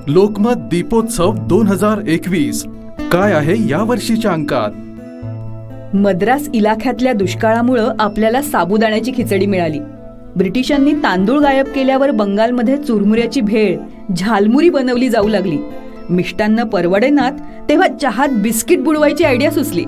लोकमत दीपोत्सव 2021 काय आहे या वर्षीच्या अंकात? मद्रास इलाख्यातल्या दुष्काळामुळे आपल्याला साबुदाण्याची खिचडी मिळाली. ब्रिटिशांनी तांदूळ गायब केल्यावर बंगालमध्ये चुरमुऱ्याची भेळ, झालमुरी बनवली जाऊ लागली. मिष्टान्न परवडेनात तेव्हा चहात बिस्किट बुडवायची आयडिया सुचली.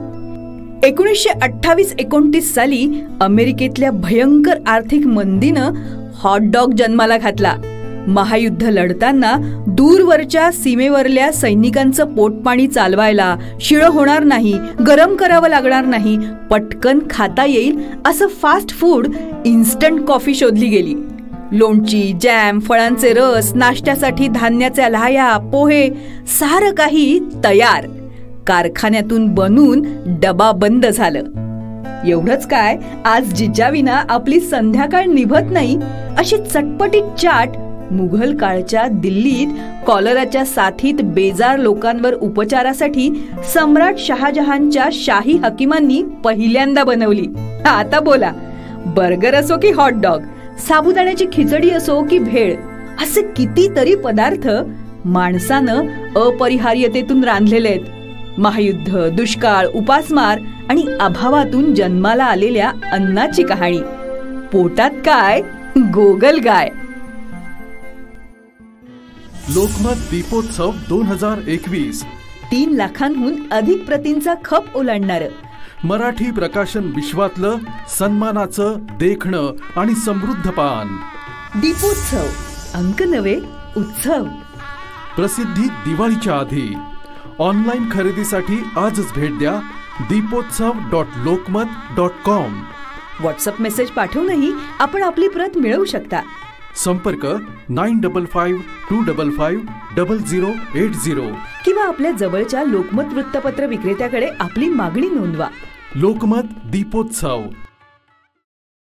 1928-29 साली अमेरिकेतल्या भयंकर आर्थिक मंदीनं हॉट डॉग जन्माला घातला. महायुद्ध लढताना दूरवरच्या सीमेवरल्या सैनिकांचं पोटपाणी चालवायला शिळं होणार नाही, गरम करावं लागणार नाही, पटकन खाता येईल असं फास्ट फूड इन्स्टंट कॉफी शोधली गेली. लोणची, जॅम, फळांचे रस, नाश्त्यासाठी धान्याच्या लाह्या, पोहे, सारं काही तयार. कारखान्यातून बनून डबा बंद झालं. एवढंच काय, आज जिजाविना आपली संध्याकाळ निभत नाही अशी चटपटीत चाट मुघल काळच्या दिल्लीत कॉलराच्या साथीत बेजार लोकांवर उपचारासाठी सम्राट शहाजहानच्या शाही हकीमांनी पहिल्यांदा बनवली. आता बोला, बर्गर असो की हॉट डॉग, साबुदाण्याची खिचडी असो की भेळ, असे कितीतरी पदार्थ माणसानं अपरिहार्यतेतून रांधलेले आहेत. महायुद्ध, दुष्काळ, उपासमार आणि अभावातून जन्माला आलेल्या अन्नाची कहाणी. पोटात काय, गोगलगाय. लोकमत दीपोत्सव 2021 3 लाखांहून अधिक प्रतींचा खप ओलांडणार. मराठी प्रकाशन विश्वातलं सन्मानाचं, देखणं आणि समृद्ध पान. दीपोत्सव, अंक नवे, उत्सव. प्रसिद्धी दिवाळीच्या आधी. ऑनलाईन खरेदीसाठी आजच भेट द्या deepotsava.lokmat.com. व्हॉट्सअप मेसेज पाठवूनही आपण आपली प्रत मिळवू शकता. संपर्क 9552550080 किंवा आपल्या जवळच्या लोकमत वृत्तपत्र विक्रेत्याकडे आपली मागणी नोंदवा. लोकमत दीपोत्सव.